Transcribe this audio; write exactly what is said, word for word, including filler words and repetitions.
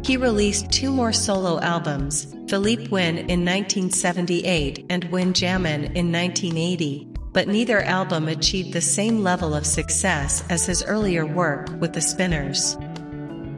He released two more solo albums, Philippe Wynne in nineteen seventy-eight and Wynne Jammin' in nineteen eighty, but neither album achieved the same level of success as his earlier work with the Spinners.